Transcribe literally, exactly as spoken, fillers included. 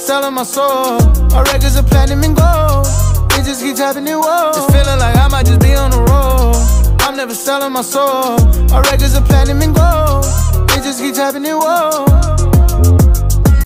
selling my soul. My records are platinum and gold. It just keep tapping it, whoa. It's feeling like I might just be on the road. I'm never selling my soul. My records are platinum and gold. It just keep tapping it, whoa.